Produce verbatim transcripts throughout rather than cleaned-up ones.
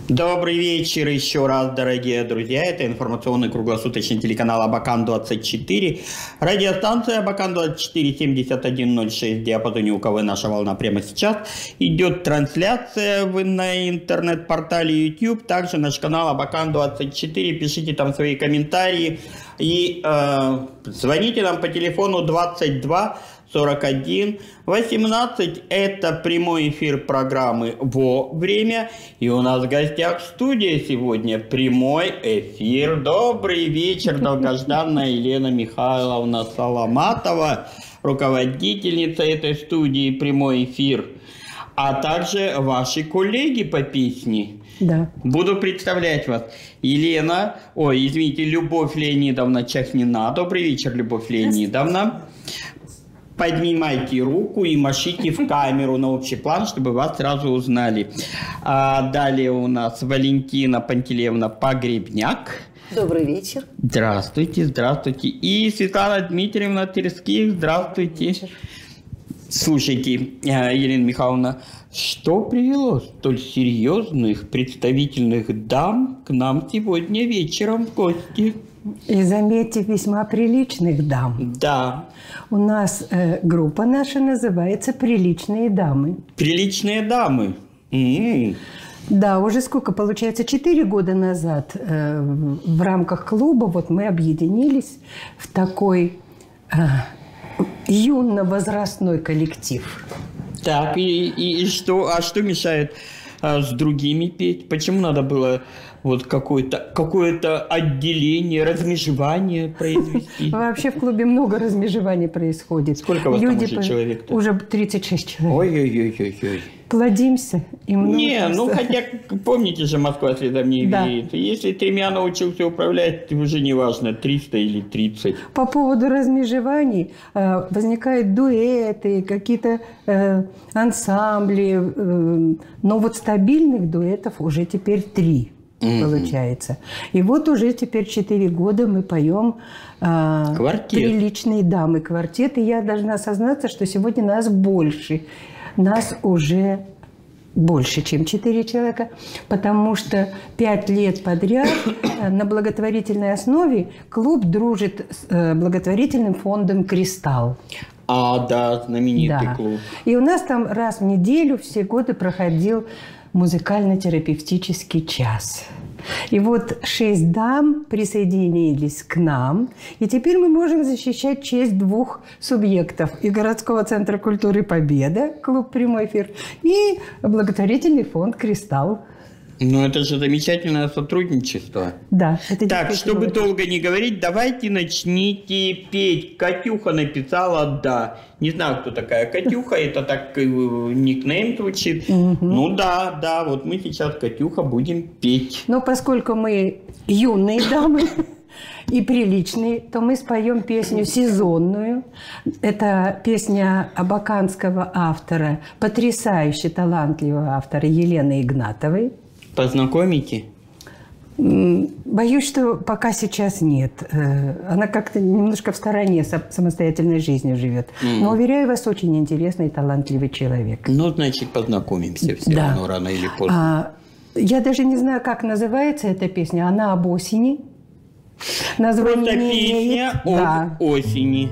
Добрый вечер еще раз, дорогие друзья. Это информационный круглосуточный телеканал Абакан двадцать четыре. Радиостанция Абакан двадцать четыре, семьдесят один ноль шесть в диапазоне УКВ «Наша волна» прямо сейчас. Идет трансляция вы на интернет-портале YouTube. Также наш канал Абакан двадцать четыре. Пишите там свои комментарии. И э, звоните нам по телефону двадцать два сорок один восемнадцать. Это прямой эфир программы «Во время». И у нас в гостях в студии сегодня прямой эфир. Добрый вечер, долгожданная Елена Михайловна Соломатова, руководительница этой студии «Прямой эфир». А также ваши коллеги по песне. Да. Буду представлять вас. Елена, ой, извините, Любовь Леонидовна Чахнина. Добрый вечер, Любовь Леонидовна. Поднимайте руку и машите в камеру на общий план, чтобы вас сразу узнали. А далее у нас Валентина Пантелеевна Погребняк. Добрый вечер. Здравствуйте, здравствуйте. И Светлана Дмитриевна Тырских. Здравствуйте. Слушайте, Елена Михайловна, что привело столь серьезных представительных дам к нам сегодня вечером в гости? И заметьте, весьма приличных дам. Да. У нас э, группа наша называется «Приличные дамы». Приличные дамы. М-м. Да, уже сколько, получается, четыре года назад э, в рамках клуба вот мы объединились в такой э, юно-возрастной коллектив. Так, и, и, и что, а что мешает а, с другими петь? Почему надо было вот какое-то какое-то отделение, размежевание произвести? Вообще в клубе много размежеваний происходит. Сколько у вас Люди там уже человек-то? Уже тридцать шесть человек. Ой-ой-ой-ой-ой. Плодимся и много. Не, ну хотя, помните же, Москва следом не Да. имеет. Если тремя научился управлять, уже не важно, триста или тридцать. По поводу размежеваний э, возникают дуэты, какие-то э, ансамбли. Э, но вот стабильных дуэтов уже теперь три, mm-hmm. получается. И вот уже теперь четыре года мы поем э, «Приличные дамы» квартет. И я должна сознаться, что сегодня нас больше. Нас уже больше, чем четыре человека, потому что пять лет подряд на благотворительной основе клуб дружит с благотворительным фондом «Кристалл». А, да, знаменитый да. клуб. И у нас там раз в неделю все годы проходил музыкально-терапевтический час. И вот шесть дам присоединились к нам, и теперь мы можем защищать честь двух субъектов: и городского центра культуры «Победа», клуб «Прямой эфир», и благотворительный фонд «Кристалл». Ну, это же замечательное сотрудничество. Да. Это так, чтобы долго не говорить, давайте начните петь. Катюха написала «да». Не знаю, кто такая Катюха, это так никнейм звучит. Ну да, да, вот мы сейчас, Катюха, будем петь. Но поскольку мы юные дамы и приличные, то мы споем песню сезонную. Это песня абаканского автора, потрясающе талантливого автора Елены Игнатовой. Познакомите? Боюсь, что пока сейчас нет. Она как-то немножко в стороне самостоятельной жизнью живет. Mm. Но, уверяю вас, очень интересный и талантливый человек. Ну, значит, познакомимся все да. равно, рано или поздно. А, я даже не знаю, как называется эта песня. Она об осени. Название Просто не песня имеет. об да. осени.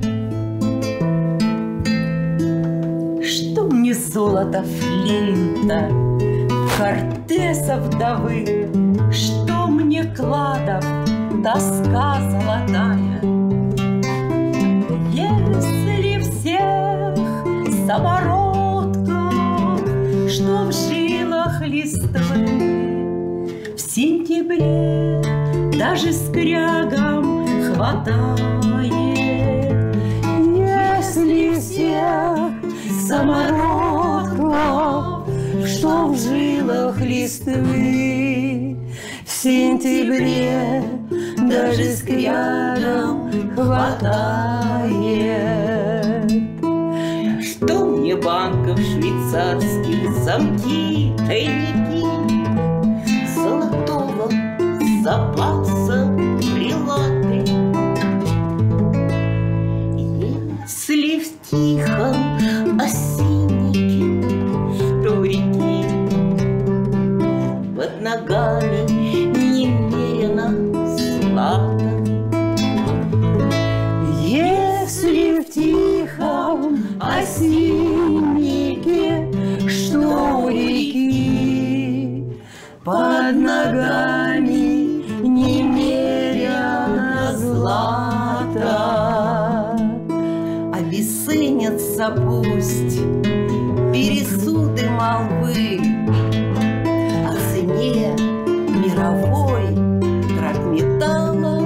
Что мне золото флинта, Кортеса вдовы, что мне кладов тоска золотая? Если всех самородков, что в жилах листвы, в сентябре даже скрягам хватает, если всех самородков, что в жилах листвы, в сентябре даже скрягам хватает. Что мне банков швейцарских, замки, тайники, золотого запаса прилады? Если в тихом осиннике, что в реки ногами немерено злато. Если в тихом осиннике, что у реки, под ногами немерено злато, обесценятся пусть пересуды молвы о цене мировой драгметаллов.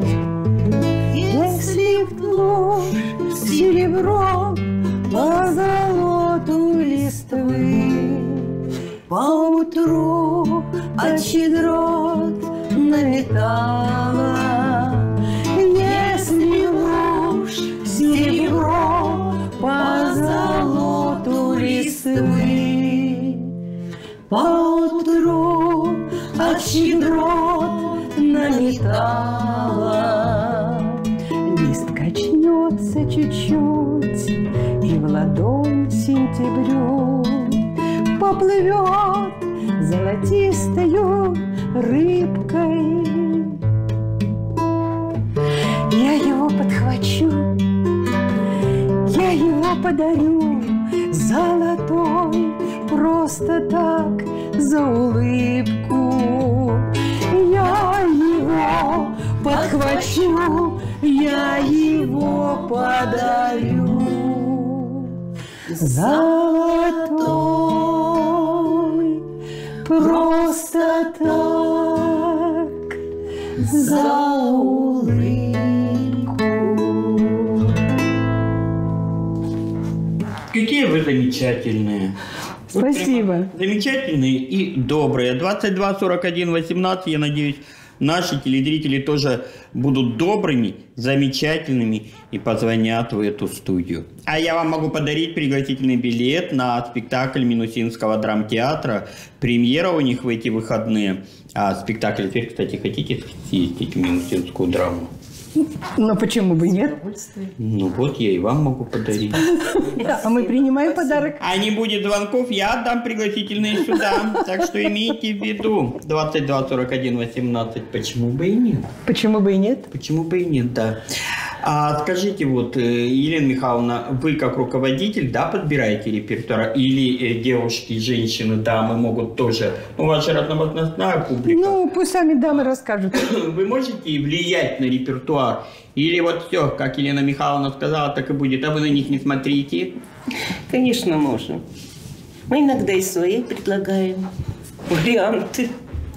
если в ночь серебро по золоту листвы, поутру от щедрот наметала. Если ложь серебро по золоту листвы, поутру от щедрот наметала. Лист качнется чуть-чуть, и в ладонь сентябрю поплывет золотистою рыбкой. Я его подхвачу, я его подарю золотой, просто так, за улыбку. Я его подхвачу, я его подарю золотой, просто так, за улыбку. Какие вы замечательные. Спасибо. Вот замечательные и добрые. двадцать два сорок один восемнадцать, я надеюсь, наши телезрители тоже будут добрыми, замечательными и позвонят в эту студию. А я вам могу подарить пригласительный билет на спектакль Минусинского драмтеатра. Премьера у них в эти выходные. А спектакль теперь, кстати, хотите съездить в Минусинскую драму? Но почему бы нет? Ну вот, я и вам могу подарить. А мы принимаем подарок. А не будет звонков, я отдам пригласительные сюда. Так что имейте в виду. двадцать два сорок один восемнадцать. Почему бы и нет? Почему бы и нет? Почему бы и нет, да. А скажите, вот, Елена Михайловна, вы как руководитель, да, подбираете репертуар? Или девушки, женщины, дамы могут тоже? Ну, ваша разновозрастная публика. Ну, пусть сами дамы расскажут. Вы можете влиять на репертуар? Или вот все, как Елена Михайловна сказала, так и будет, а вы на них не смотрите? Конечно, можем. Мы иногда и свои предлагаем варианты.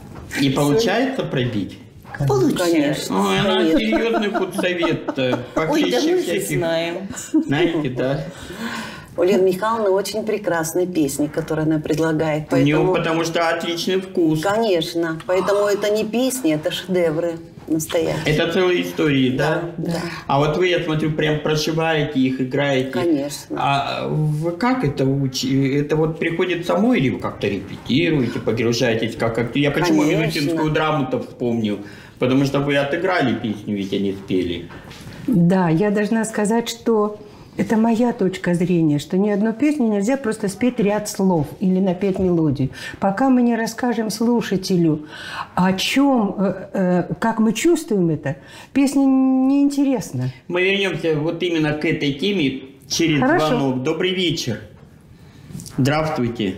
И получается пробить? Получается. Ой, она Конечно. серьезный худсовет. Ой, да мы же знаем. Знаете, да? У Лены Михайловны очень прекрасные песни, которые она предлагает. У нее Поэтому, потому что отличный вкус. конечно, поэтому это не песни, это шедевры настоящие. Это целые истории, да? Да, да. А вот вы, я смотрю, прям прошиваете их, играете. Конечно. А вы как это учите? Это вот приходит самой или вы как-то репетируете, погружаетесь? Как, как... Я почему Конечно. Минусинскую драму-то вспомнил? Потому что вы отыграли песню, ведь они спели. Да, я должна сказать, что это моя точка зрения, что ни одну песню нельзя просто спеть ряд слов или напеть мелодию. Пока мы не расскажем слушателю, о чем, э, э, как мы чувствуем это, песня неинтересна. Мы вернемся вот именно к этой теме через Хорошо. звонок. Добрый вечер. Здравствуйте.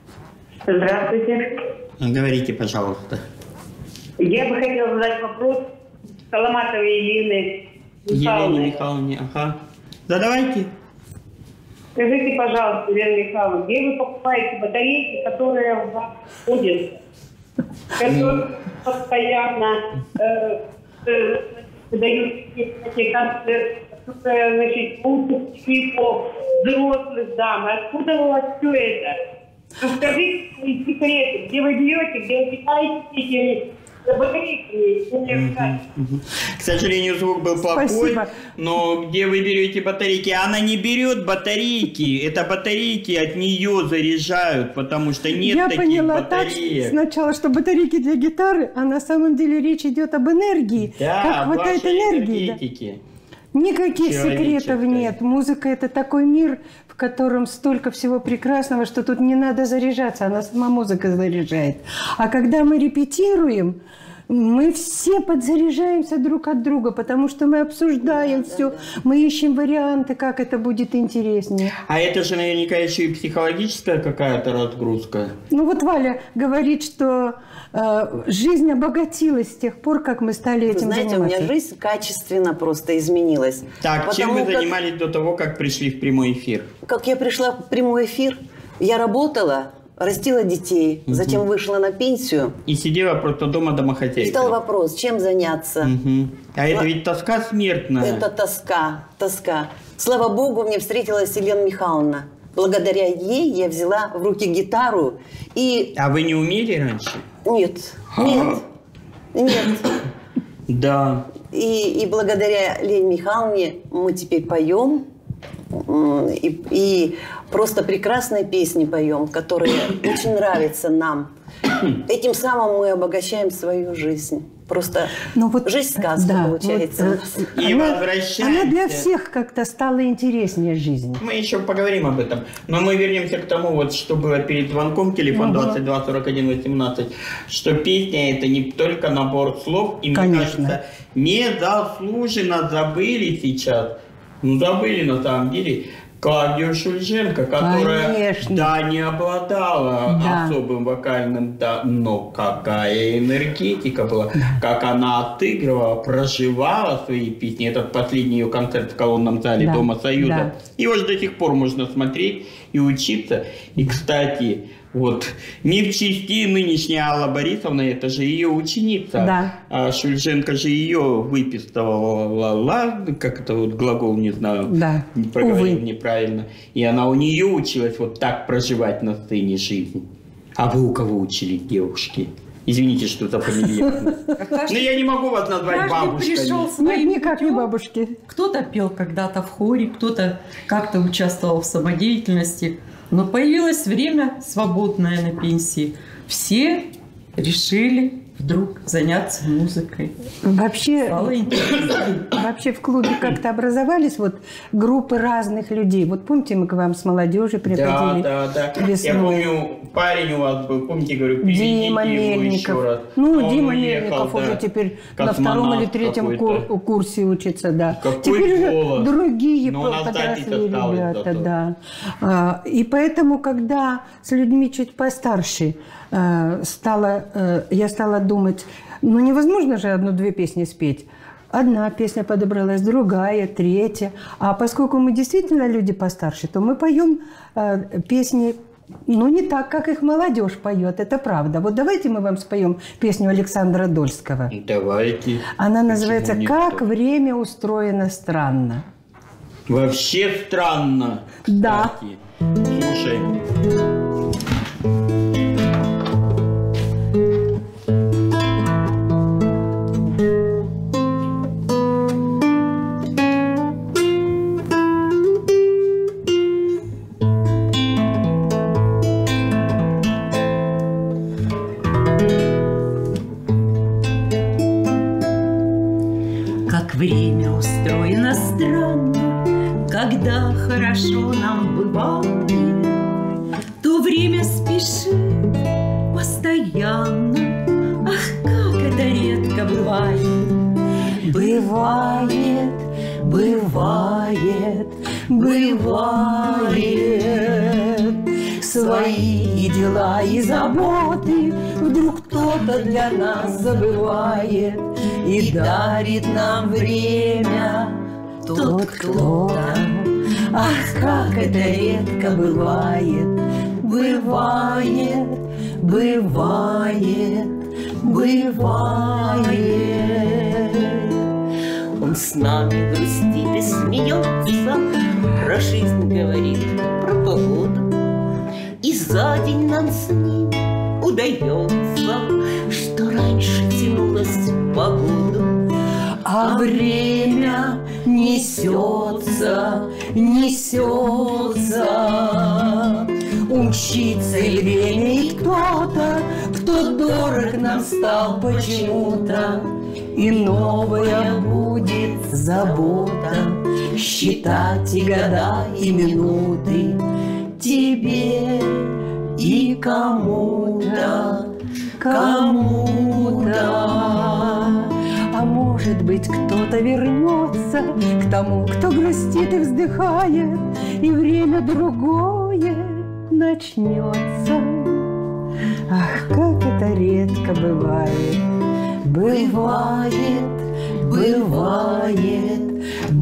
Здравствуйте. Говорите, пожалуйста. Я бы хотела задать вопрос Соломатовой Елене Елене Михайловне. Михайловне, ага. Задавайте. Скажите, пожалуйста, Елена Михайловна, где вы покупаете батарейки, которые у вас ходят, которые постоянно э, э, дают такие концерты, которые, значит, учат стихов, взрослых дам. Откуда у вас все это? Ну, скажите свои секреты, где вы берете, где вы питаете эти батарейки? К сожалению, звук был плохой, Спасибо. но где вы берете батарейки? Она не берет батарейки, это батарейки от нее заряжают, потому что нет я таких поняла так батареек. сначала, что батарейки для гитары, а на самом деле речь идет об энергии. Да, как хватает вашей энергии. Да? энергетики. Никаких секретов нет. Музыка – это такой мир, в котором столько всего прекрасного, что тут не надо заряжаться, она сама музыка заряжает. А когда мы репетируем, мы все подзаряжаемся друг от друга, потому что мы обсуждаем да, все, да, да. мы ищем варианты, как это будет интереснее. А это же наверняка еще и психологическая какая-то разгрузка. Ну вот Валя говорит, что э, жизнь обогатилась с тех пор, как мы стали этим Вы знаете, заниматься. у меня жизнь качественно просто изменилась. Так, чем вы как... занимались до того, как пришли в прямой эфир? Как я пришла в прямой эфир, я работала, растила детей, угу. затем вышла на пенсию. И сидела просто дома домохозяйкой. И стал вопрос, чем заняться. Угу. А это ведь тоска смертная. Это тоска, тоска. Слава Богу, мне встретилась Елена Михайловна. Благодаря ей я взяла в руки гитару и... А вы не умели раньше? Нет, нет, нет. Да. И, и благодаря Лене Михайловне мы теперь поем. И, и просто прекрасные песни поем, которые очень нравятся нам. Этим самым мы обогащаем свою жизнь. Просто ну, вот, жизнь сказка да, получается. Вот, и она, возвращаемся. Она для всех как-то стала интереснее жизни. Мы еще поговорим об этом. Но мы вернемся к тому, вот, что было перед звонком, телефон двадцать два сорок один восемнадцать, что песня это не только набор слов. И Конечно. мне кажется, незаслуженно забыли сейчас. Ну, забыли на самом деле Клавдию Шульженко, которая, Конечно. да, не обладала да. особым вокальным, да, но какая энергетика была, да. как она отыгрывала, проживала свои песни. Этот последний ее концерт в колонном зале да. Дома Союза. Да. Его же до сих пор можно смотреть и учиться. И, кстати, вот, не в чести нынешняя Алла Борисовна, это же ее ученица. Да. А Шульженко же ее выписывала, как это вот глагол, не знаю, да. не проговорил неправильно. И она у нее училась вот так проживать на сцене жизнь. А вы у кого учились, девушки? Извините, что за фамильярность. Но я не могу вас назвать бабушкой. Нет, никак не бабушки. Кто-то пел когда-то в хоре, кто-то как-то участвовал в самодеятельности. Но появилось время свободное на пенсии. Все решили вдруг заняться музыкой. Вообще, вообще в клубе как-то образовались вот группы разных людей. Вот помните, мы к вам с молодежью приходили? Да, да, да. Весной. Я помню, парень у вас был, помните, говорю, Дима Мельников. Ну, а Дима Мельников да. уже теперь на втором или третьем кур курсе учится, да. Какой теперь голос. Уже другие Но подросли ребята, да. А, и поэтому, когда с людьми чуть постарше а, стала, а, я стала думать, ну невозможно же одну-две песни спеть. Одна песня подобралась, другая, третья. А поскольку мы действительно люди постарше, то мы поем э, песни, ну, не так, как их молодежь поет, это правда. Вот давайте мы вам споем песню Александра Дольского. Давайте. Она называется «Как никто? время устроено странно». Вообще странно. Да. Кстати. Слушаем. Время устроено странно, когда хорошо нам бывает, то время спешит постоянно, ах, как это редко бывает. Бывает, бывает, бывает. Свои дела и заботы вдруг кто-то для нас забывает и дарит нам время тот кто-то. Ах, как это редко бывает, бывает, бывает, бывает. Он с нами грустит и смеется, про жизнь говорит, про погоду. И за день нам с ним удается, что раньше тянулось в погоду. А время несется, несется. Умчится и время, и кто-то, кто дорог Порядок настал почему-то, и новая будет забота. Считать и года, и минуты тебе и кому-то, кому-то. А может быть, кто-то вернется к тому, кто грустит и вздыхает, и время другое начнется. Ах, как это редко бывает. Бывает, бывает,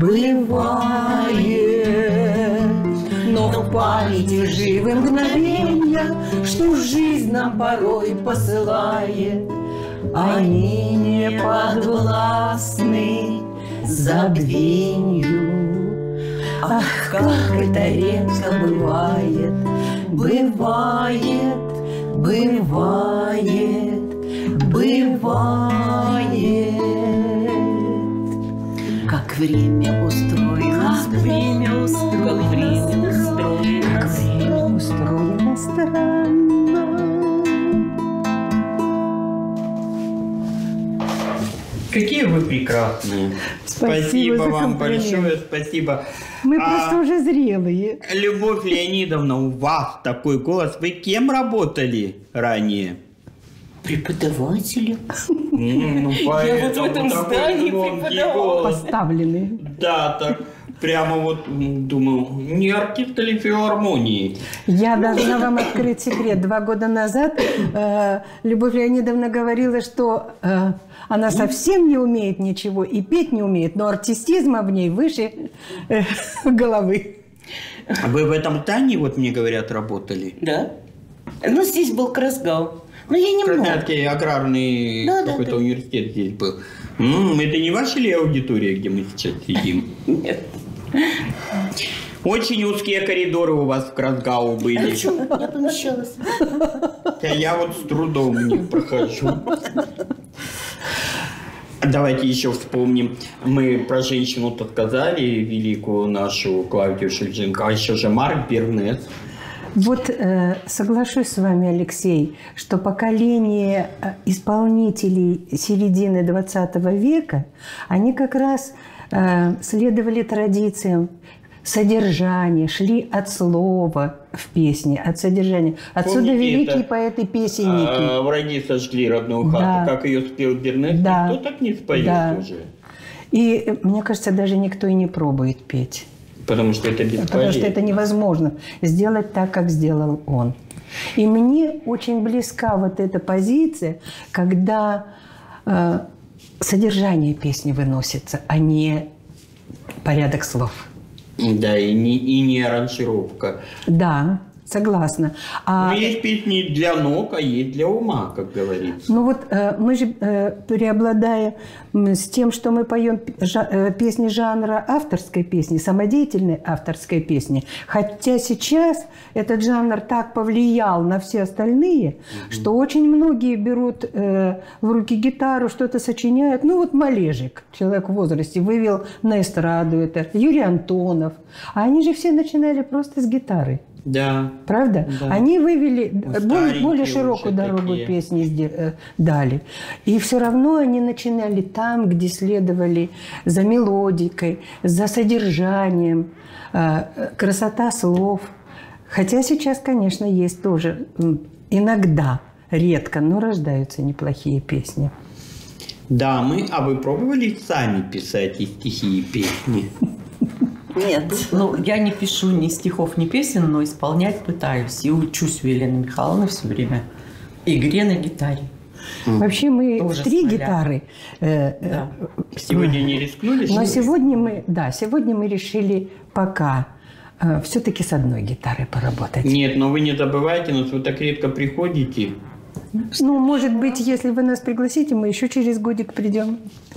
бывает. Но в памяти живы мгновенья, что жизнь нам порой посылает. Они не подвластны забвенью. Ах, как это редко бывает. Бывает, бывает, бывает. Как время устроено, Как время устроено, время устроено. как время устроено странно. Какие вы прекрасные. Спасибо за вам комплимент. большое, спасибо. Мы А, просто уже зрелые. Любовь Леонидовна, у вас такой голос. Вы кем работали ранее? Преподаватели. М, Ну, поэтому в этом такой здании громкий преподавала. голос. Поставлены. Да, так прямо вот м, думаю, не артист ли филармонии? Я должна вам открыть секрет. Два года назад э, Любовь Леонидовна говорила, что э, она совсем не умеет ничего и петь не умеет, но артистизма в ней выше э, головы. Вы в этом здании, вот мне говорят, работали? Да. Ну, здесь был Красгау. Но я немного. Красноярский аграрный Да, да, какой-то да. университет здесь был. М, это не ваша ли аудитория, где мы сейчас сидим? Нет. Очень узкие коридоры у вас в Красгау были. Почему? Я помещалась. А я вот с трудом в них прохожу. Давайте еще вспомним. Мы про женщину-то сказали, великую нашу Клавдию Шульженко, а еще же Марк Бернес. Вот э, соглашусь с вами, Алексей, что поколение э, исполнителей середины двадцатого века, они как раз э, следовали традициям содержания, шли от слова в песне, от содержания. Отсюда Помните великие это? поэты-песенники. А, враги сожгли родную хату. Да. Как ее спел Бернес, Да. никто так не споет Да. уже. И, э, мне кажется, даже никто и не пробует петь. Потому что это бесполезно. Потому что это невозможно сделать так, как сделал он. И мне очень близка вот эта позиция, когда э, содержание песни выносится, а не порядок слов. Да, и не, и не аранжировка. Да, согласна. А, Но есть песни для ног, а есть для ума, как говорится. ну вот э, мы же, э, преобладая м, с тем, что мы поем жа- э, песни жанра авторской песни, самодеятельной авторской песни, хотя сейчас этот жанр так повлиял на все остальные, что очень многие берут э, в руки гитару, что-то сочиняют. Ну вот Малежик, человек в возрасте, вывел на эстраду это, Юрий Антонов. А они же все начинали просто с гитары. Да. Правда? Да. Они вывели Ну, более, старенькие более уже широкую дорогу такие. песни сде- э, дали. И все равно они начинали там, где следовали за мелодикой, за содержанием, э, э, красота слов. Хотя сейчас, конечно, есть тоже м, иногда, редко, но рождаются неплохие песни. Дамы, а вы пробовали сами писать и стихи, и песни? Нет. Ну, я не пишу ни стихов, ни песен, но исполнять пытаюсь. И учусь у Елены Михайловны все время. Игре на гитаре. Вообще мы Тоже три с нуля. гитары. э, э, Да. Сегодня не рискнули? Но что ли? сегодня мы, да, сегодня мы решили пока э, все-таки с одной гитарой поработать. Нет, но вы не забывайте, но вы так редко приходите. Ну, может быть, если вы нас пригласите, мы еще через годик придем.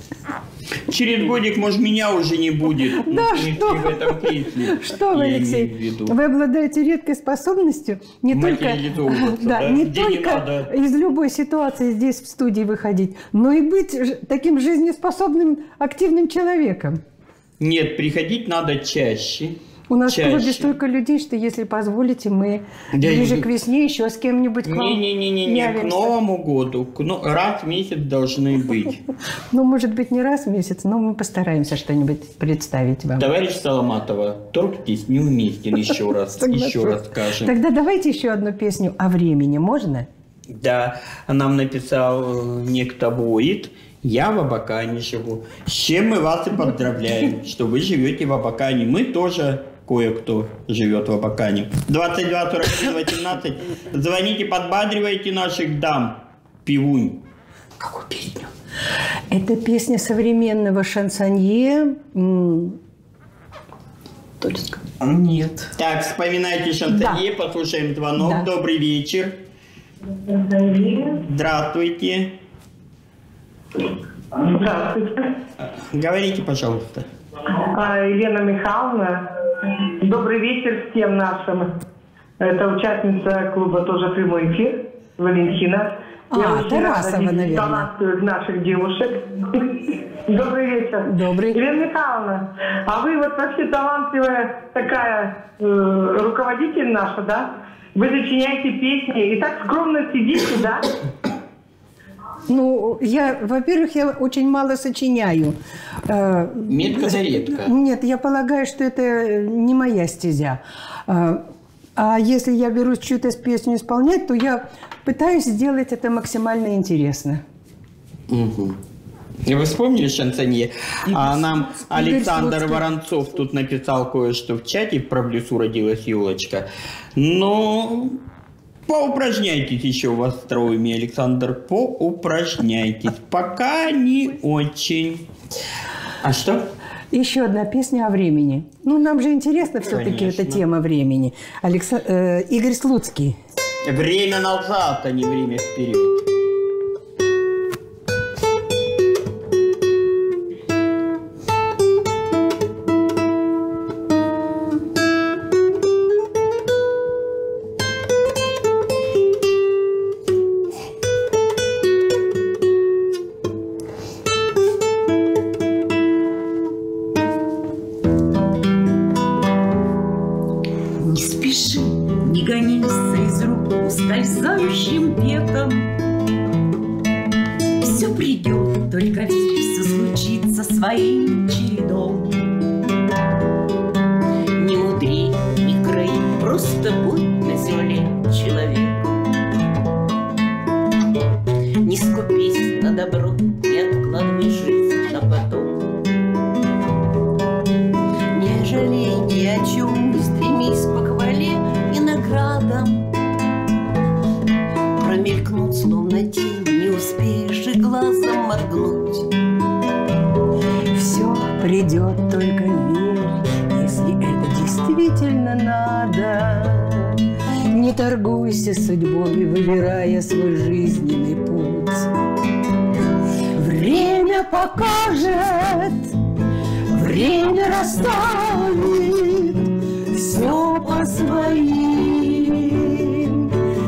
Через годик, может, меня уже не будет. Ну, Да, в смысле, что? в этом песне. Что вы, Я Алексей, имею в виду. вы обладаете редкой способностью не только, Материализовываться, да, да, не где не только надо. из любой ситуации здесь в студии выходить, но и быть ж- таким жизнеспособным, активным человеком. Нет, приходить надо чаще. У нас чаще. в клубе столько людей, что, если позволите, мы Да, ближе не- к весне еще с кем-нибудь к вам Не-не-не, к явимся. Новому году. К но- Раз в месяц должны быть. Ну, может быть, не раз в месяц, но мы постараемся что-нибудь представить вам. Товарищ Соломатова, торг здесь неуместен, еще раз, Согласна. еще раз скажем. Тогда давайте еще одну песню о времени, можно? Да, нам написал э, некто Воит. Я в Абакане живу. С чем мы вас и поздравляем, что вы живете в Абакане. Мы тоже кое-кто живет в Абакане. двадцать два сорок один восемнадцать. Звоните, подбадривайте наших дам. Пивунь. Какую песню? Это песня современного шансонье. м, Точка. Нет. Так, вспоминайте шансонье, послушаем звонок. Да. Добрый вечер. Здравствуйте. Здравствуйте. Говорите, пожалуйста. А, Елена Михайловна. Добрый вечер всем нашим. Это участница клуба «Тоже прямой эфир» Валентина. А, Я очень Тарасова, рада видеть наверное. талантливых наших девушек. Добрый вечер. Добрый. Елена Михайловна, а вы вот вообще талантливая такая э, руководитель наша, да? Вы сочиняете песни и так скромно сидите, да? Ну, я, во-первых, я очень мало сочиняю. Э, Метко да редко. Нет, я полагаю, что это не моя стезя. А а если я берусь чью-то песню исполнять, то я пытаюсь сделать это максимально интересно. Угу. Вы вспомнили шансонье? А нам Александр Слуцкий. Воронцов тут написал кое-что в чате, про в лесу родилась елочка. Но поупражняйтесь еще в остроумии, Александр, поупражняйтесь. Пока не очень. А что? Еще одна песня о времени. Ну, нам же интересно все-таки Конечно. эта тема времени. Алекса... э, Игорь Слуцкий. Время назад, а не время вперед. Не спеши, не гонись из рук ускользающим веком. Все придет, только все случится своим чередом. Не мудри, не край, просто будь на земле человеком. Не скупись на добро, не откладывай жизнь на потом. Не жалей ни о чем, не стремись к похвале и наградам. Промелькнуть, словно тень, не успеешь и глазом моргнуть. Все придет, только верь, если это действительно надо. Не торгуйся судьбой, выбирая свой жизненный путь. Время покажет, время расставит все по своим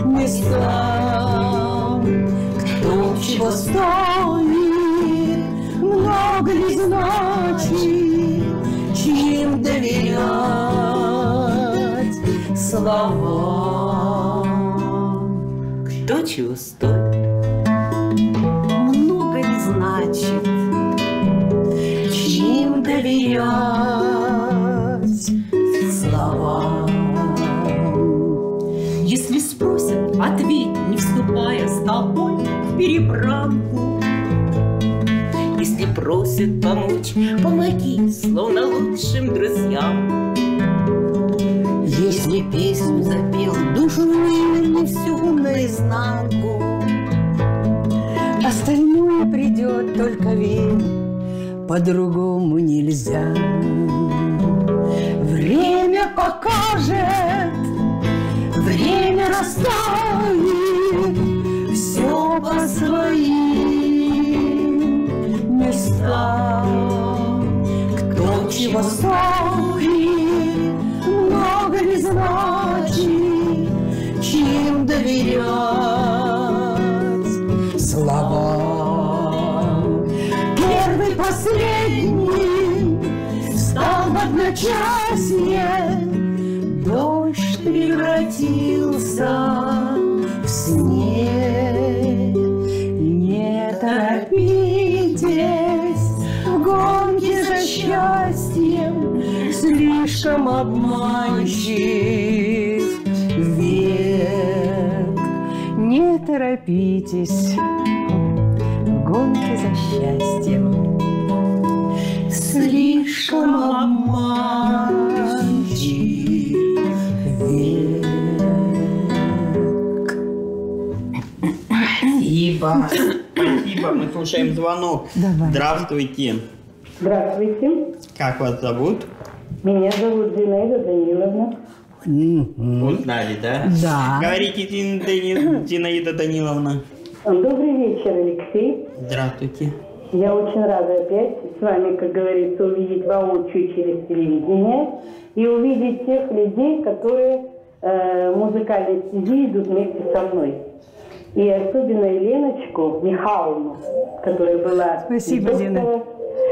местам. Кто чего стоит, много ли значит, чьим доверять словам. Кто чего стоит, много не значит, Чьим доверять словам. Если спросят, ответь, не вступая с тобой в перебранку. Если просят помочь, помоги, словно лучшим друзьям. Если песню запел, душу выверни всю наизнанку. Остальное придет, только верь, по-другому нельзя. Время покажет, время расставит все по своим местам. Кто чего стоит, много не значит, чьим доверять словам. Первый, последний стал в однотипном одночасье дождь превратился в снег. Не торопитесь в гонке за счастьем, слишком обманчив век. Не торопитесь в гонке за счастьем, слишком обманчив век. Спасибо. Спасибо. Мы слушаем звонок. Давай. Здравствуйте. Здравствуйте. Как вас зовут? Меня зовут Зинаида Даниловна. Узнали, да? Да. Говорите, Зин- Дани- Зинаида Даниловна. Добрый вечер, Алексей. Здравствуйте. Я очень рада опять с вами, как говорится, увидеть воочию через телевидение и увидеть тех людей, которые э, в музыкальной стези идут вместе со мной. И особенно Еленочку Михайловну, которая была Спасибо, и Зина. доктора,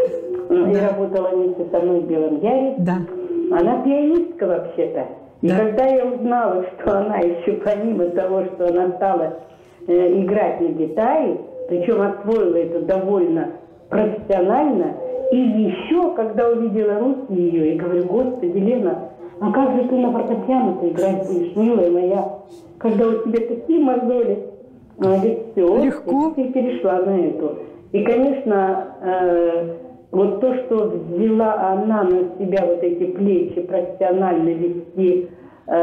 и Да. работала вместе со мной в Белом Яре. Да. Она пианистка вообще-то. И Да. когда я узнала, что она еще помимо того, что она стала э, играть на гитаре, причем освоила это довольно профессионально, и еще, когда увидела руки ее, и говорю: Господи, Лена, а как же ты на фортепиано-то играть будешь, милая моя, когда у тебя такие мозоли? Она говорит: все, Легко. и перешла на эту. И, конечно, э, вот то, что взяла она на себя вот эти плечи профессионально вести, э,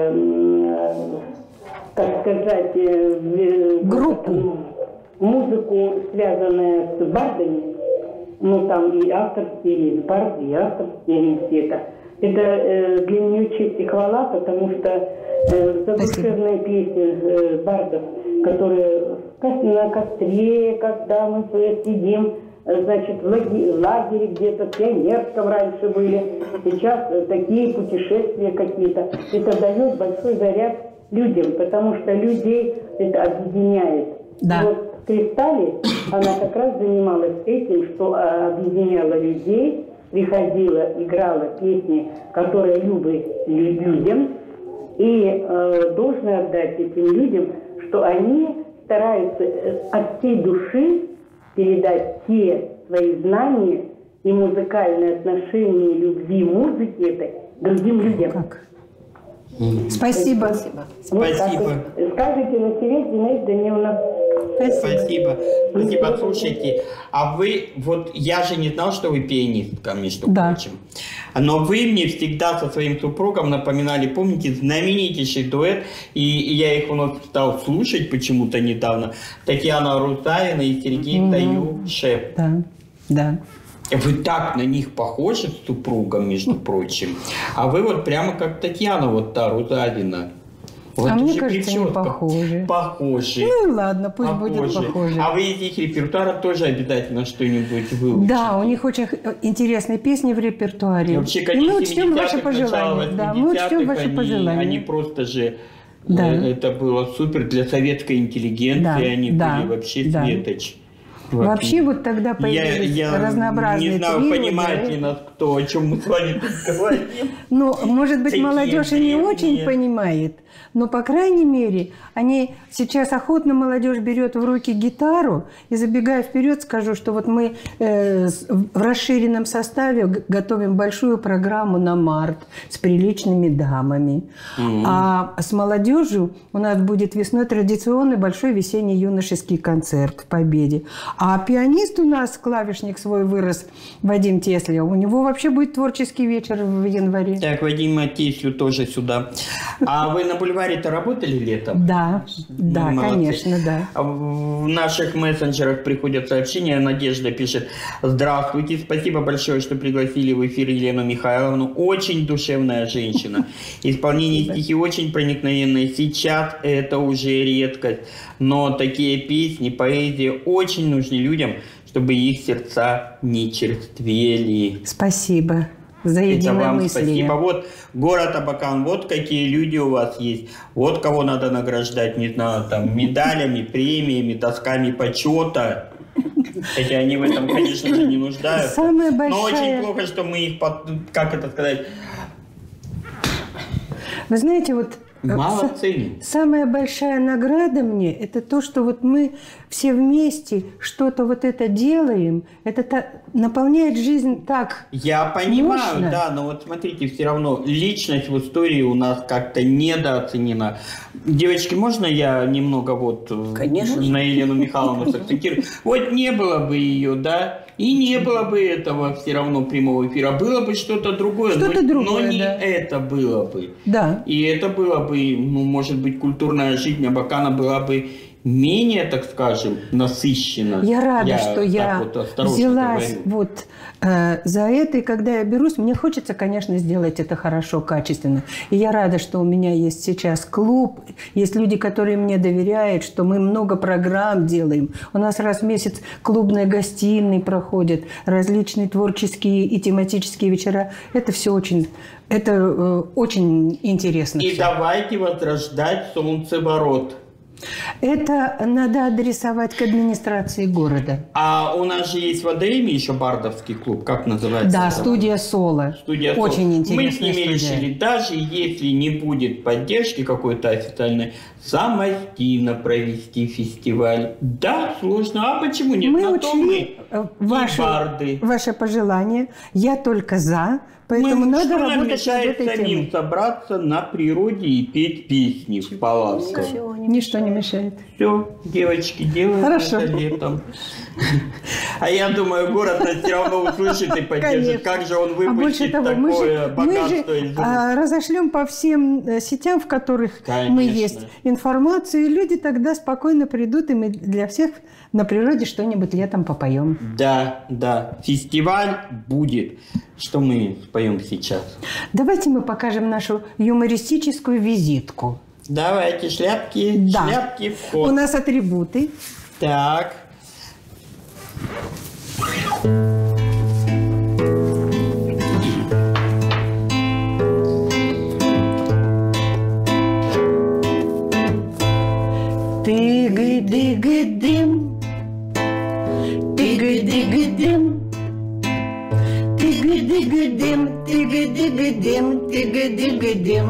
э, как сказать, э, Группу. э, музыку, связанную с бардами, ну там и авторские, и барды, и авторские, они все это. Это э, для нее честь и хвала, потому что э, задушевные песни э, бардов, которые на костре, когда мы сидим, значит, в лагере, лагере где-то, в пионерском раньше были, сейчас такие путешествия какие-то. Это дает большой заряд людям, потому что людей это объединяет. Да. И вот в «Кристалле» она как раз занималась этим, что объединяла людей, приходила, играла песни, которые любят людям, и э, должны отдать этим людям, что они стараются от всей души передать те свои знания и музыкальные отношения любви музыки этой другим людям. Как? Спасибо. Спасибо. Вот так Спасибо. вот. Скажите на тебе, Зинаида Даниловна. Спасибо. Спасибо. Слушайте, а вы, вот я же не знал, что вы пианистка, между Да. прочим. Но вы мне всегда со своим супругом напоминали, помните, знаменитейший дуэт, и я их вновь стал слушать почему-то недавно. Татьяна Русавина и Сергей Мгм. Таюшев. Да, да. Вы так на них похожи с супругом, между прочим. А вы вот прямо как Татьяна, вот та Русавина. Вот А мне уже кажется, они прическа. похожи. Похожи. Ну ладно, пусть будет похоже. А вы из их репертуара тоже обязательно что-нибудь выучите. Да, у них очень интересные песни в репертуаре. И вообще, И конец мы учтем ваши семидесятых, начало пожелания. Да, мы учтем восьмидесятых, ваши они, пожелания. Они просто же... Да. э, Это было супер для советской интеллигенции. Да, Они да, были вообще да. светоч. Вообще вот тогда Я, появились я разнообразные не знаю, трио, понимает да. ли нас кто, о чем мы с вами тут говорим. Ну, может быть, Такие молодежь и не древние. очень понимает, но, по крайней мере, они сейчас охотно молодежь берет в руки гитару. И забегая вперед, скажу, что вот мы э, с- в расширенном составе г- готовим большую программу на март с приличными дамами. А с молодежью у нас будет весной традиционный большой весенний юношеский концерт в Победе. А пианист у нас, клавишник свой вырос, Вадим Теслев, у него вообще будет творческий вечер в январе. Так, Вадима Теслю тоже сюда. А вы на бульваре-то работали летом? Да, да, Ну, молодцы. конечно, да. А В наших мессенджерах приходят сообщения. Надежда пишет: здравствуйте, спасибо большое, что пригласили в эфир Елену Михайловну. Очень душевная женщина. Исполнение стихи очень проникновенное. Сейчас это уже редкость. Но такие песни, поэзия очень нужны людям, чтобы их сердца не черствели. Спасибо за Это вам единомыслие. спасибо. Вот город Абакан, вот какие люди у вас есть. Вот кого надо награждать, не знаю, там, медалями, премиями, досками почета. Хотя они в этом, конечно же, не нуждаются. Самая большая... Но очень плохо, что мы их, под... как это сказать... Вы знаете, вот... Мало С- ценим. Самая большая награда мне – это то, что вот мы все вместе что-то вот это делаем. Это та- наполняет жизнь так. Я понимаю, мощно. да, но вот смотрите, все равно личность в истории у нас как-то недооценена. Девочки, можно я немного вот э, Конечно. на Елену Михайловну сакцентирую? Вот не было бы ее, да, и не было бы этого все равно прямого эфира. Было бы что-то другое, Что-то но, другое, но не да. это было бы. Да. И это было бы, ну, может быть, культурная жизнь Абакана была бы менее, так скажем, насыщена. Я рада, что так я вот осторожно взялась говорю. вот э, за это. И когда я берусь, мне хочется, конечно, сделать это хорошо, качественно. И я рада, что у меня есть сейчас клуб, есть люди, которые мне доверяют, что мы много программ делаем. У нас раз в месяц клубные гостиные проходят, различные творческие и тематические вечера. Это все очень, это э, очень интересно. И всё. давайте возрождать солнцеворот. Это надо адресовать к администрации города. А у нас же есть в Адееме еще бардовский клуб, как называется? Да, это? студия «Соло». Студия «Соло». Очень интересная Мы с ними студия. решили, даже если не будет поддержки какой-то официальной, самостийно провести фестиваль. Да, сложно, а почему нет? Мы На то мы учли э, и ваши, барды. ваши пожелания. Я только за, поэтому Мы- надо что нам работать над мешает этой самим темой. собраться на природе и петь песни в палатках? Ничего не Ничто не мешает. Все, девочки, делают Хорошо. это летом. А я думаю, город нас все равно услышит и поддержит. Конечно. Как же он А больше выпустит того, мы такое же, мы богатство же из рук? а, разошлем по всем э, сетям, в которых мы Конечно. есть, информацию, и люди тогда спокойно придут, и мы для всех на природе что-нибудь летом попоем. Да, да, фестиваль будет. Что мы споем сейчас? Давайте мы покажем нашу юмористическую визитку. Давайте, шляпки, Да. шляпки в У ход. нас атрибуты. Так. Тыгы-дыгы-дым, тыгы-дыгы-дым, тыгы-дыгы-дым, тыгы-дыгы-дым, тыгы-дыгы-дым,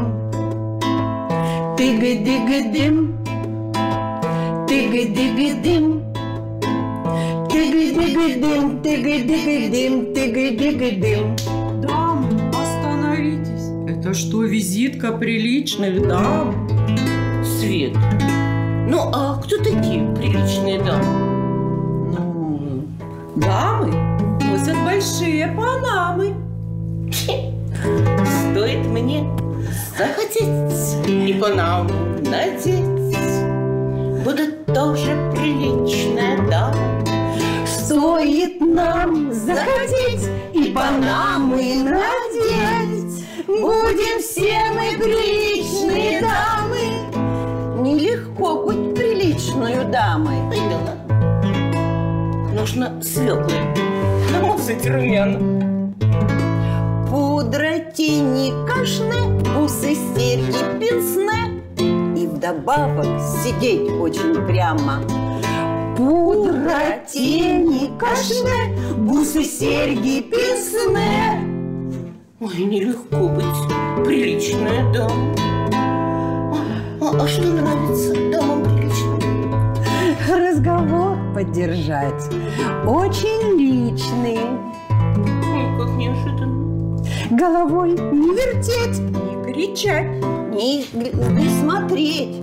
тыгы-дыгы-дым, тыгы-дыгы-дым, тыгы-дыгы-дым, тыгы-дыгы-дым, тыгы-дыгы-дым. Дамы, остановитесь. Это что, визитка приличных дам? Свет. Ну, а кто такие приличные дамы? Ну, дамы носят большие панамы. Стоит мне захотеть и панаму надеть, будут тоже приличная дама. Стоит нам захотеть и панамы надеть, будем все мы приличные дамы. Нелегко быть приличной дамой. Ой, да ладно. Нужно свеклы намазать румяна. Пудра, тени, кашне, бусы, серьги, пенсне. И вдобавок сидеть очень прямо. Пудра, тени, кашне, бусы, серьги, пенсне. Ой, нелегко быть приличная дама. А, а что нравится дамам приличным? Разговор поддержать очень личный. Ой, как неожиданно. Головой не вертеть, Не кричать. Не, не смотреть.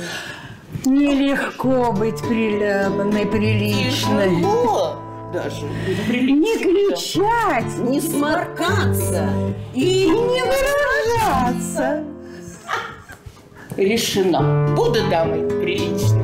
нелегко быть прилепанной, приличной. Тяжело даже быть Не приличной. кричать Не сморкаться. и не выражаться. Решено. Буду дамой приличной.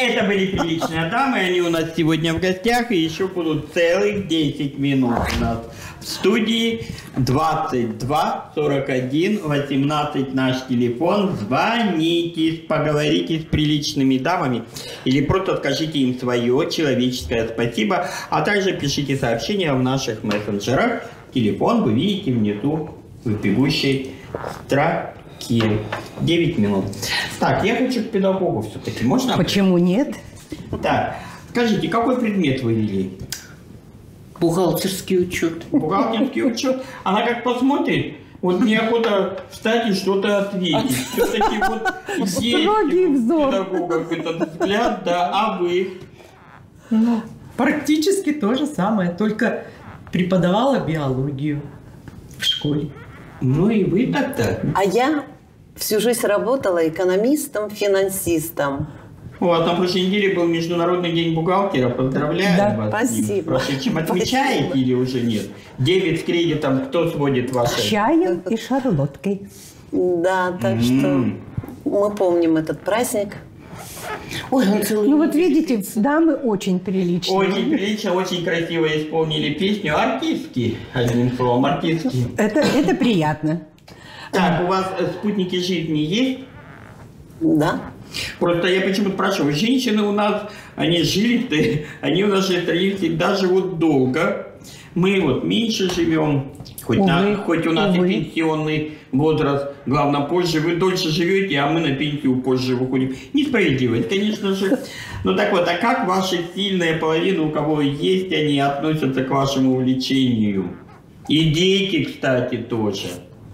Это были приличные дамы, они у нас сегодня в гостях, и еще будут целых десять минут у нас в студии. Двадцать два сорок один восемнадцать наш телефон. Звоните, поговорите с приличными дамами или просто скажите им свое человеческое спасибо, а также пишите сообщения в наших мессенджерах. Телефон вы видите внизу в бегущей строке. девять минут. Так, я хочу к педагогу все-таки. Можно? Почему нет? Так, скажите, какой предмет вы вели? Бухгалтерский учет. Бухгалтерский учет. Она как посмотрит, вот мне охота встать и что-то ответить. Все-таки вот строгий взор. Педагогов этот взгляд, да, а вы? Ну, практически то же самое, только преподавала биологию в школе. Ну и вы так-то. А я всю жизнь работала экономистом, финансистом. У вас на прошлой неделе был Международный день бухгалтера. Поздравляю Да, вас. спасибо. Прошедшим отмечаете Спасибо. или уже нет? Дебет с кредитом кто сводит ваши? Чаем и шарлоткой. Да, так что мы помним этот праздник. Ой, он целый. Ну вот видите, дамы очень приличные. Очень прилично, очень красиво исполнили песню. Артистки, одним словом, артистки. Это, это приятно. Так, у вас э, спутники жизни есть? Да. Просто я почему-то спрашиваю, женщины у нас, они жили, они у нас же всегда живут долго. Мы вот меньше живем, хоть, Увы, на, хоть у нас увы. и пенсионный возраст, главное, позже. Вы дольше живете, а мы на пенсию позже выходим. Несправедливость, конечно же. Ну так вот, а как ваши сильные половины, у кого есть, они относятся к вашему увлечению? И дети, кстати, тоже.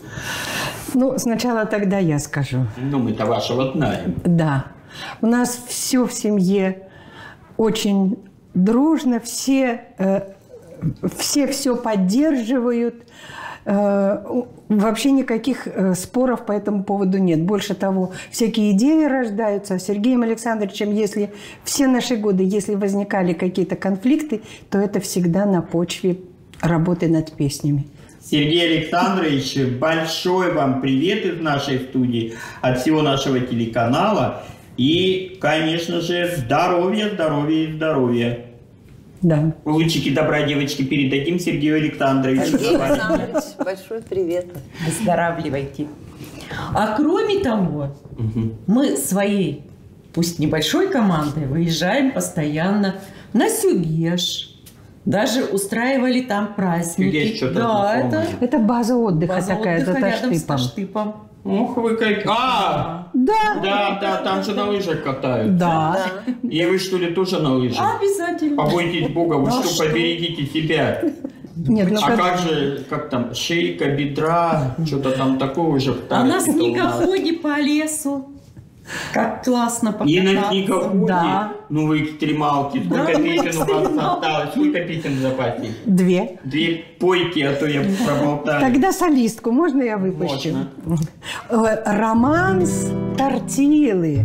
Ну, сначала тогда я скажу. Ну, мы-то вашего знаем. Да. У нас все в семье очень дружно, все э, все все поддерживают. Э, вообще никаких э, споров по этому поводу нет. Больше того, всякие идеи рождаются. С Сергеем Александровичем, если все наши годы, если возникали какие-то конфликты, то это всегда на почве работы над песнями. Сергей Александрович, большой вам привет из нашей студии, от всего нашего телеканала. И, конечно же, здоровья, здоровья и здоровья. Да. Лучики добра, девочки, передадим Сергею Александровичу. Сергей Александрович, большой привет. Выздоравливайте. А кроме того, Угу. мы своей, пусть небольшой командой, выезжаем постоянно на Сюгеш. Даже устраивали там праздники. Сюгеш, что-то да, знакомое. это Это база отдыха база такая за отдыха рядом с Таштыпом. Таштыпом. Ух вы как... А! Да. Да, да, там же на лыжах катают. Да. И вы что ли тоже на лыжах? Обязательно. Побойтесь Бога, вы Да что, что? поберегите себя. Нет, ну А как- как же, как там, шейка, бедра, что-то там такое уже. А на второе, что у нас. снегоходе по лесу. Как классно И на покататься. снегоходе, Да. ну вы экстремалки, сколько Да, мы песен у вас экстремалки. осталось, сколько песен в запасе? Две. Две пойки, а то я проболтаю. Тогда солистку можно я выпущу? Э, Романс Тортилы.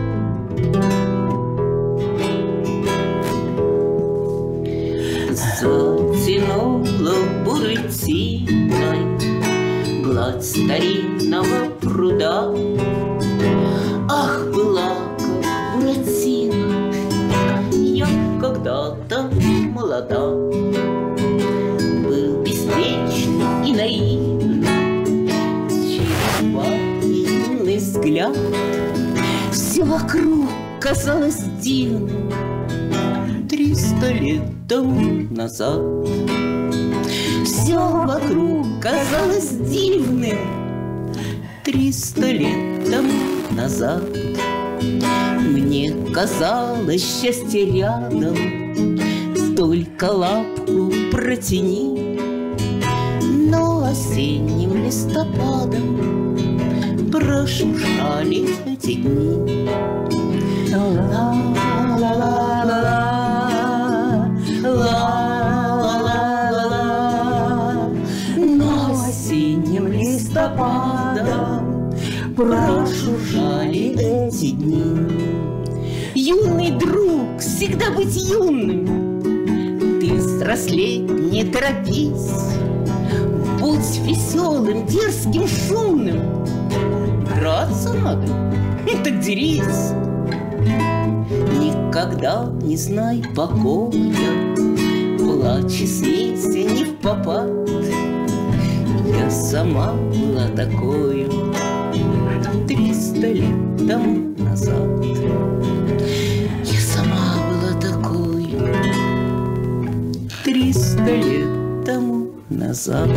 Затянула бурытиной гладь старинного пруда. Ах, была как Буратино, я когда-то молода. Был беспечный и наивный, черепашный взгляд. Все вокруг казалось дивным триста лет тому назад. Все вокруг казалось дивным триста лет тому назад. Мне казалось счастье рядом, только лапку протяни. Но осенним листопадом прошуршали эти дни. Ла-ла-ла-ла-ла-ла-ла-ла. Но осенним листопадом прошуршали эти дни. Юный друг, всегда быть юным, ты взрослей не торопись. Будь веселым, дерзким, шумным, драться надо, так дерись. Не когда, не знай покоя, плачь и смейся не впопад. Я сама была такою триста лет тому назад. Я сама была такою триста лет тому назад.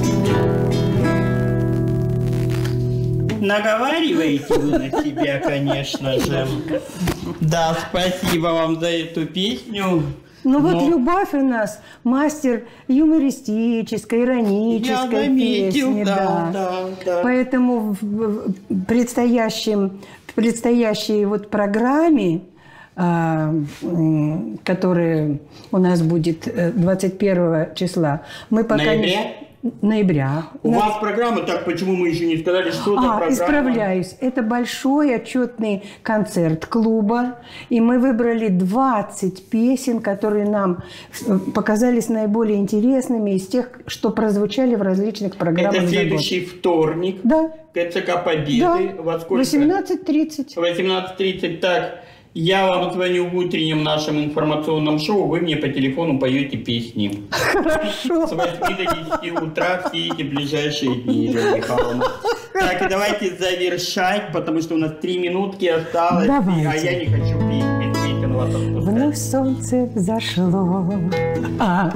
Наговариваете вы на себя, конечно же. Да, спасибо вам за эту песню. Ну Но... вот Любовь у нас мастер юмористической, иронической Я заметил, песни. да, Да. Да, да. Поэтому в, в предстоящем, в предстоящей вот программе, а, м, которая у нас будет двадцать первого числа, мы пока Ноября? не... Ноября. У На- вас программа, так почему мы еще не сказали, что за А, программа? исправляюсь. Это большой отчетный концерт клуба. И мы выбрали двадцать песен, которые нам э, показались наиболее интересными из тех, что прозвучали в различных программах. Это за год. следующий вторник. Да. КЦК Победы. Да. Во сколько? восемнадцать тридцать. восемнадцать тридцать. Так, я вам звоню в утреннем нашем информационном шоу, вы мне по телефону поете песни. Хорошо. С восьми до десяти утра все эти ближайшие дни, Елена Михайловна. Так, давайте завершать, потому что у нас три минутки осталось, Давайте. а я не хочу петь, без песен вас отпускать. Вновь солнце взошло. А.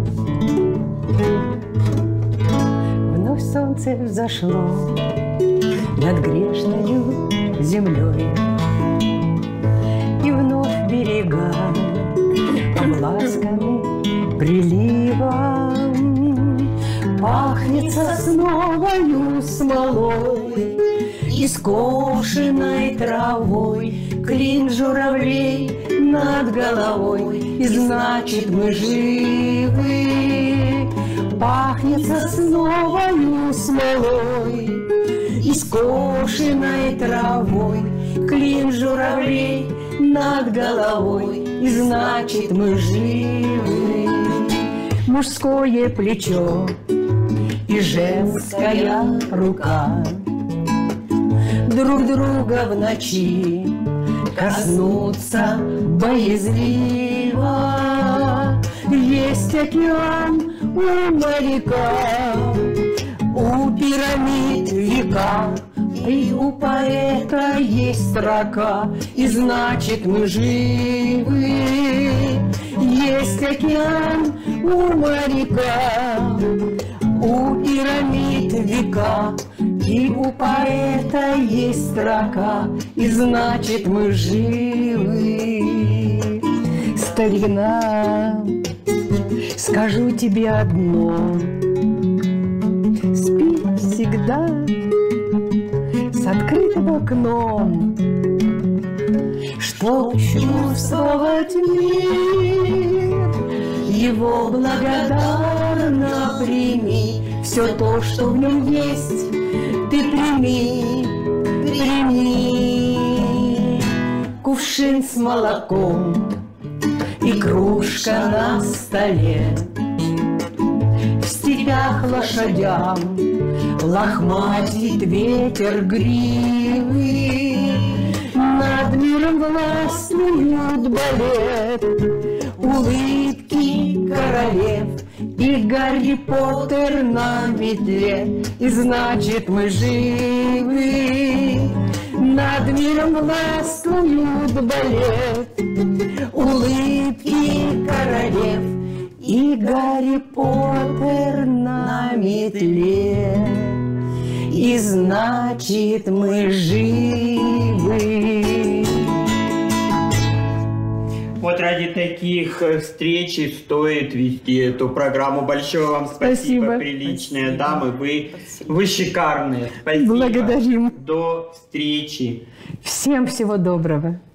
Вновь солнце взошло над грешною землей. И вновь берега обласканы приливом. Пахнет сосновою смолой и скошенной травой, клин журавлей над головой, и значит мы живы. Пахнет сосновою смолой и скошенной травой, клин журавлей над головой, и значит мы живы. Мужское плечо и женская рука друг друга в ночи коснуться боязливо. Есть океан у моряка, у пирамид века, и у поэта есть строка, и значит мы живы. Есть океан у моряка, у пирамид века, и у поэта есть строка, и значит мы живы. Старина, скажу тебе одно: спи всегда с открытым окном, чтоб чувствовать мир, его благодарно прими. Все то, что в нем есть, ты прими, прими. Кувшин с молоком и кружка на столе, в степях лошадям лохматит ветер гривы, над миром властвует балет, улыбки королев и Гарри Поттер на метле, и значит мы живы. Над миром властвует балет, улыбки королев и Гарри Поттер на метле, и значит мы живы. Вот ради таких встреч и стоит вести эту программу. Большое вам спасибо, Спасибо. приличные Спасибо. дамы. Вы, Спасибо. вы шикарные. Спасибо. Благодарим. До встречи. Всем всего доброго.